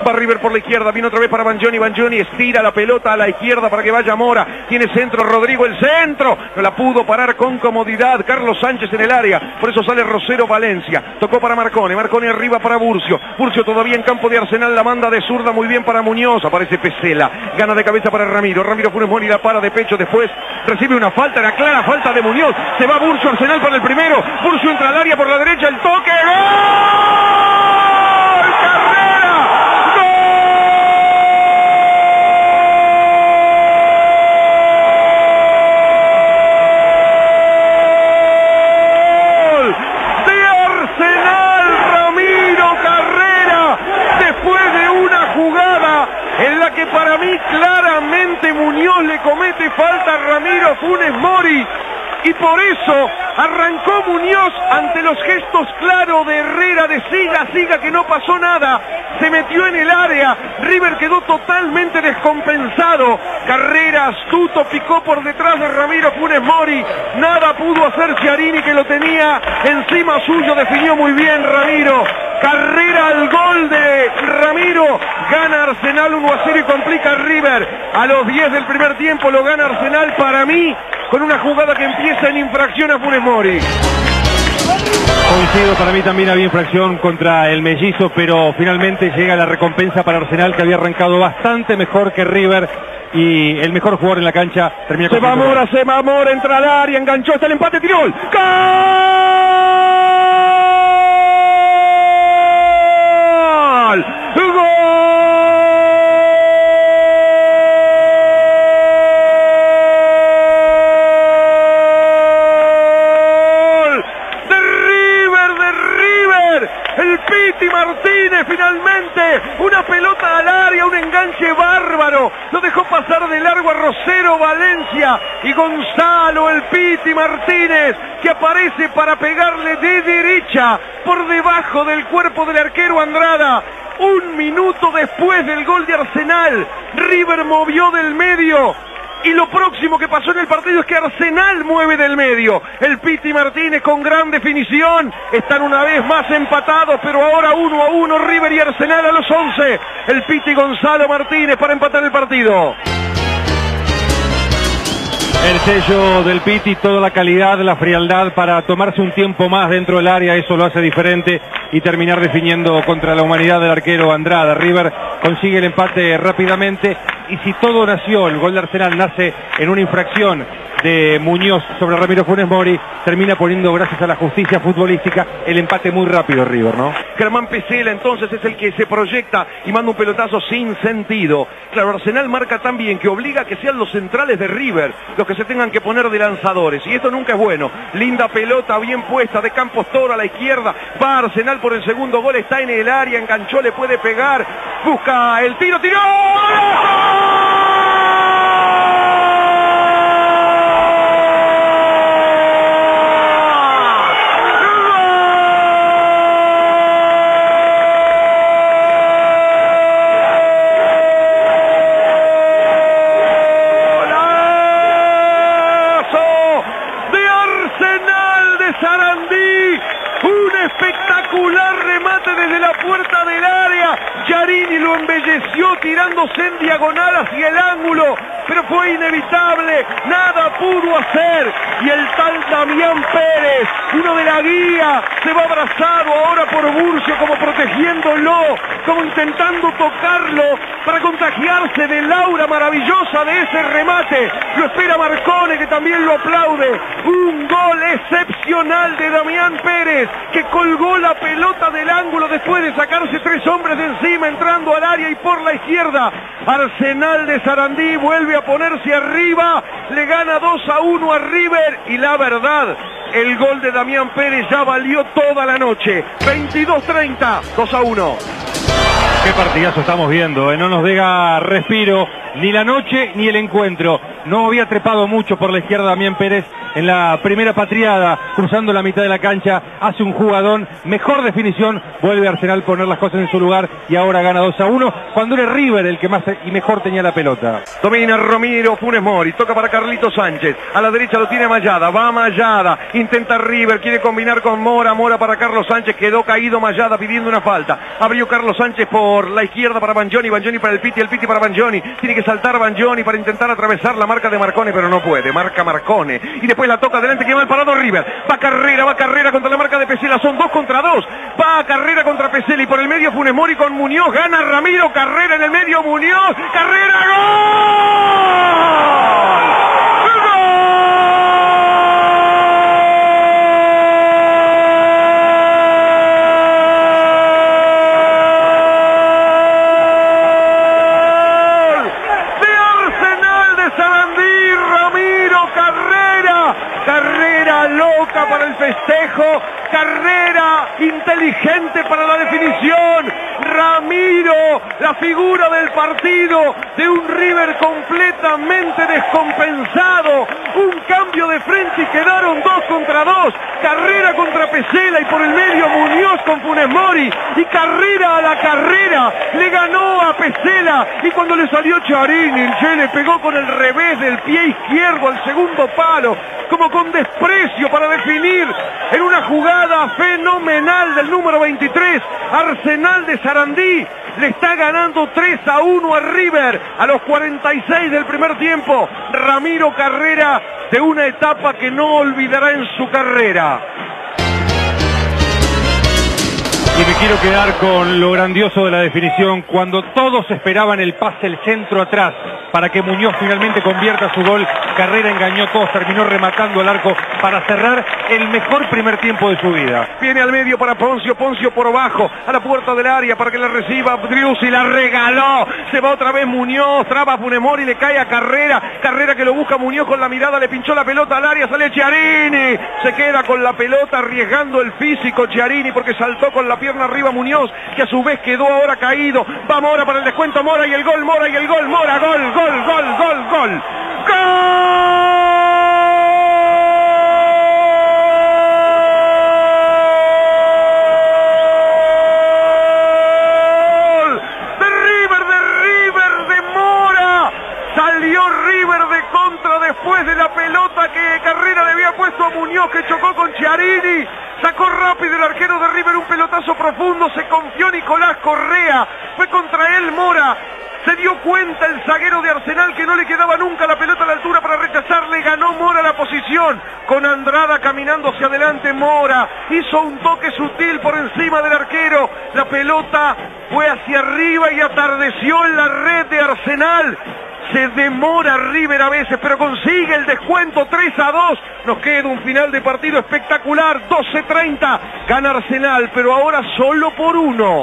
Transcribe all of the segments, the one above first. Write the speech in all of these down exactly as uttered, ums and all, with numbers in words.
Va River por la izquierda, viene otra vez para Banjoni, Banjoni estira la pelota a la izquierda para que vaya Mora, tiene centro Rodrigo, el centro, no la pudo parar con comodidad Carlos Sánchez en el área, por eso sale Rosero Valencia, tocó para Marcone, Marcone arriba para Burcio, Burcio todavía en campo de Arsenal, la manda de zurda muy bien para Muñoz, aparece Pesela, gana de cabeza para Ramiro, Ramiro Funes Mori la para de pecho, después recibe una falta, la clara falta de Muñoz, se va Burcio, Arsenal para el primero, Burcio entra al área por la derecha, el toque, ¡gol! En la que para mí claramente Muñoz le comete falta a Ramiro Funes Mori y por eso arrancó Muñoz ante los gestos claros de Herrera de siga, siga que no pasó nada, se metió en el área, River quedó totalmente descompensado, Carrera astuto picó por detrás de Ramiro Funes Mori, nada pudo hacer Chiarini que lo tenía encima suyo, definió muy bien Ramiro. Carrera al gol de Ramiro, gana Arsenal uno a cero y complica a River. A los diez del primer tiempo lo gana Arsenal para mí, con una jugada que empieza en infracción a Funes Mori. Coincido, para mí también había infracción contra el mellizo, pero finalmente llega la recompensa para Arsenal, que había arrancado bastante mejor que River. Y el mejor jugador en la cancha termina con... Se va Mora, se va Mora, entra al área, enganchó, está el empate, tiró gol. ¡Gol! ¡Gol! ¡De River, de River! El Piti Martínez finalmente, una pelota al área, un enganche bárbaro, lo dejó pasar de largo a Rosero Valencia y Gonzalo el Piti Martínez, que aparece para pegarle de derecha por debajo del cuerpo del arquero Andrada. Un minuto después del gol de Arsenal, River movió del medio. Y lo próximo que pasó en el partido es que Arsenal mueve del medio. El Piti Martínez con gran definición. Están una vez más empatados, pero ahora uno a uno River y Arsenal a los once. El Piti Gonzalo Martínez para empatar el partido. El sello del Piti, toda la calidad, la frialdad para tomarse un tiempo más dentro del área, eso lo hace diferente y terminar definiendo contra la humanidad del arquero Andrada. River consigue el empate rápidamente y si todo nació, el gol de Arsenal nace en una infracción de Muñoz sobre Ramiro Funes Mori, termina poniendo, gracias a la justicia futbolística, el empate muy rápido River, ¿no? Germán Pesela entonces es el que se proyecta y manda un pelotazo sin sentido. Claro, Arsenal marca tan bien que obliga a que sean los centrales de River los que se tengan que poner de lanzadores y esto nunca es bueno. Linda pelota bien puesta de Campos Toro a la izquierda, va Arsenal por el segundo gol, está en el área, enganchó, le puede pegar, busca el tiro, tiró. Sarandí, un espectacular remate desde la puerta del área. Chiarini lo embelleció tirándose en diagonal hacia el ángulo, pero fue inevitable, nada pudo hacer. Y el tal Damián Pérez, uno de la guía, se va abrazado ahora por Burcio, como protegiéndolo, como intentando tocarlo para contagiarse del aura maravillosa de ese remate. Lo espera Marcone, que también lo aplaude. Un gol excepcional de Damián Pérez, que colgó la pelota del ángulo después de sacarse tres hombres de encima, entrando al área y por la izquierda. Arsenal de Sarandí vuelve a ponerse arriba, le gana dos a uno a River y la verdad, el gol de Damián Pérez ya valió toda la noche. veintidós treinta, dos a uno. Qué partidazo estamos viendo, ¿eh? No nos deja respiro. ni la noche ni el encuentro. No había trepado mucho por la izquierda Damián Pérez en la primera patriada, cruzando la mitad de la cancha, hace un jugadón, mejor definición, vuelve Arsenal a poner las cosas en su lugar y ahora gana dos a uno, cuando era River el que más y mejor tenía la pelota. Domina Ramiro Funes Mori, toca para Carlito Sánchez, a la derecha lo tiene Mayada, va Mayada, intenta River, quiere combinar con Mora, Mora para Carlos Sánchez, quedó caído Mayada pidiendo una falta, abrió Carlos Sánchez por la izquierda para Bangioni, Bangioni para el Piti, el Piti para Bangioni, tiene que saltar Bangioni para intentar atravesar la marca de Marcone, pero no puede, marca Marcone, y después la toca adelante, que va el parado River, va Carrera, va Carrera contra la marca de Pesela, son dos contra dos, va Carrera contra Pesela y por el medio Funes Mori con Muñoz, gana Ramiro, Carrera en el medio, Muñoz, Carrera, ¡gol! Loca para el festejo, Carrera inteligente para la definición, Ramiro, la figura del partido de un River completamente descompensado, un cambio de frente y quedaron dos contra dos, Carrera contra Pesela y por el medio Muñoz con Funes Mori y Carrera a la carrera, le ganó a Pesela y cuando le salió Charini, el Che le pegó con el revés del pie izquierdo al segundo palo, como con desprecio para definir en una jugada fenomenal del número veintitrés, Arsenal de Sarandí le está ganando tres a uno a River a los cuarenta y seis del primer tiempo, Ramiro Carrera de una etapa que no olvidará en su carrera. Y me quiero quedar con lo grandioso de la definición, cuando todos esperaban el pase, el centro atrás, para que Muñoz finalmente convierta su gol. Carrera engañó a todos, terminó rematando al arco para cerrar el mejor primer tiempo de su vida. Viene al medio para Poncio, Poncio por abajo, a la puerta del área para que la reciba Driussi, la regaló, se va otra vez Muñoz, traba Funes Mori, le cae a Carrera, Carrera que lo busca Muñoz con la mirada, le pinchó la pelota al área, sale Chiarini, se queda con la pelota arriesgando el físico Chiarini porque saltó con la pierna arriba Muñoz, que a su vez quedó ahora caído, va Mora para el descuento, Mora y el gol, Mora y el gol, Mora, gol, gol, gol, gol, gol, ¡gol! Después de la pelota que Carrera le había puesto a Muñoz, que chocó con Chiarini, sacó rápido el arquero de River un pelotazo profundo, se confió Nicolás Correa, fue contra él Mora, se dio cuenta el zaguero de Arsenal que no le quedaba nunca la pelota a la altura para rechazarle, ganó Mora la posición, con Andrada caminando hacia adelante Mora, hizo un toque sutil por encima del arquero, la pelota fue hacia arriba y atardeció en la red de Arsenal. Se demora River a veces, pero consigue el descuento, tres a dos. Nos queda un final de partido espectacular, doce treinta. Gana Arsenal, pero ahora solo por uno.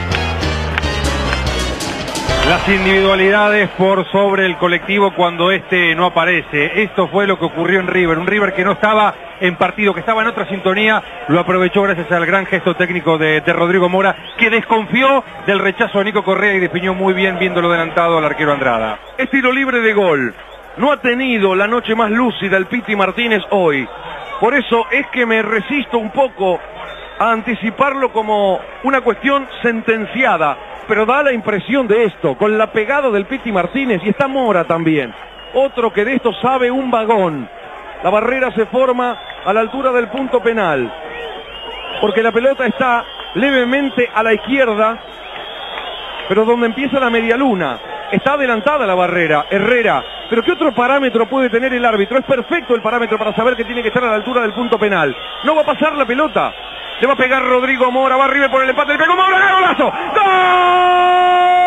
Las individualidades por sobre el colectivo cuando este no aparece. Esto fue lo que ocurrió en River. Un River que no estaba en partido, que estaba en otra sintonía, lo aprovechó gracias al gran gesto técnico de, de Rodrigo Mora, que desconfió del rechazo de Nico Correa y definió muy bien viéndolo adelantado al arquero Andrada. Es tiro libre de gol. No ha tenido la noche más lúcida el Piti Martínez hoy. Por eso es que me resisto un poco a anticiparlo como una cuestión sentenciada. Pero da la impresión de esto, con la pegada del Piti Martínez, y está Mora también. Otro que de esto sabe un vagón. La barrera se forma a la altura del punto penal, porque la pelota está levemente a la izquierda, pero donde empieza la media luna. Está adelantada la barrera, Herrera. Pero ¿qué otro parámetro puede tener el árbitro? Es perfecto el parámetro para saber que tiene que estar a la altura del punto penal. No va a pasar la pelota. Le va a pegar Rodrigo Mora, va River por el empate, le pegó Mora, ¡golazo! ¡Gol!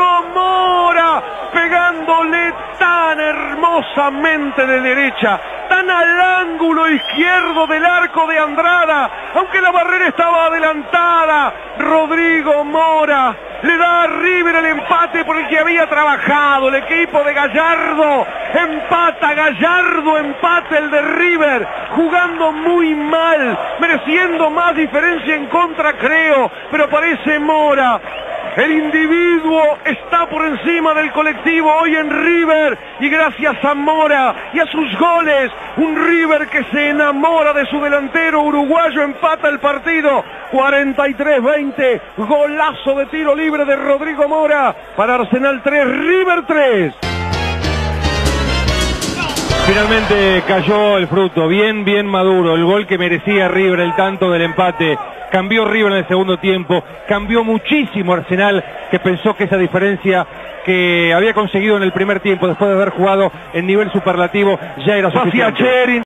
Pegándole tan hermosamente de derecha, Están al ángulo izquierdo del arco de Andrada, aunque la barrera estaba adelantada. Rodrigo Mora le da a River el empate por el que había trabajado el equipo de Gallardo. Empata Gallardo, empate el de River, jugando muy mal, mereciendo más diferencia en contra, creo, pero aparece Mora. El individuo está por encima del colectivo hoy en River, y gracias a Mora y a sus goles, un River que se enamora de su delantero uruguayo empata el partido. cuarenta y tres veinte, golazo de tiro libre de Rodrigo Mora para Arsenal tres, River tres. Finalmente cayó el fruto, bien, bien maduro, el gol que merecía River, el tanto del empate. Cambió River en el segundo tiempo, cambió muchísimo Arsenal, que pensó que esa diferencia que había conseguido en el primer tiempo, después de haber jugado en nivel superlativo, ya era suficiente.